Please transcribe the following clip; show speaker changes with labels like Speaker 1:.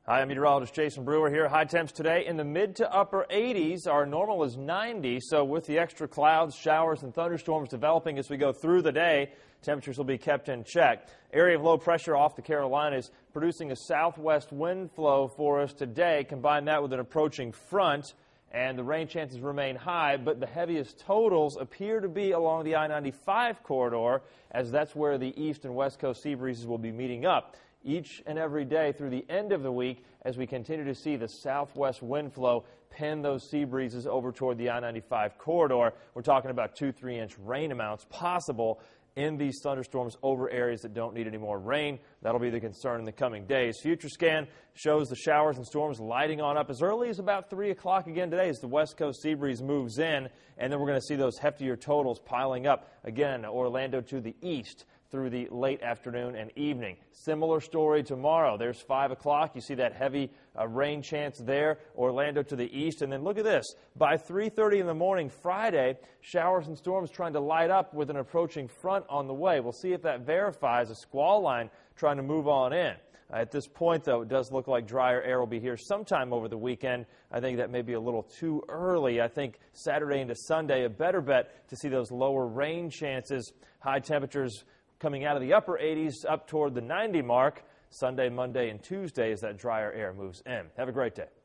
Speaker 1: Hi, I'm meteorologist Jason Brewer here. High temps today in the mid to upper 80s. Our normal is 90, so with the extra clouds, showers, and thunderstorms developing as we go through the day, temperatures will be kept in check. Area of low pressure off the Carolinas producing a southwest wind flow for us today. Combine that with an approaching front, and the rain chances remain high, but the heaviest totals appear to be along the I-95 corridor, as that's where the east and west coast sea breezes will be meeting up each and every day through the end of the week as we continue to see the southwest wind flow pin those sea breezes over toward the I-95 corridor. We're talking about 2-3 inch rain amounts possible in these thunderstorms over areas that don't need any more rain. That'll be the concern in the coming days. Future scan shows the showers and storms lighting on up as early as about 3 o'clock again today as the west coast sea breeze moves in, and then we're going to see those heftier totals piling up again. Orlando to the east through the late afternoon and evening. Similar story tomorrow. There's 5 o'clock. You see that heavy rain chance there. Orlando to the east. And then look at this. By 3:30 in the morning Friday, showers and storms trying to light up with an approaching front on the way. We'll see if that verifies a squall line trying to move on in. At this point, though, it does look like drier air will be here sometime over the weekend. I think that may be a little too early. I think Saturday into Sunday, a better bet to see those lower rain chances. High temperatures coming out of the upper 80s up toward the 90 mark Sunday, Monday, and Tuesday as that drier air moves in. Have a great day.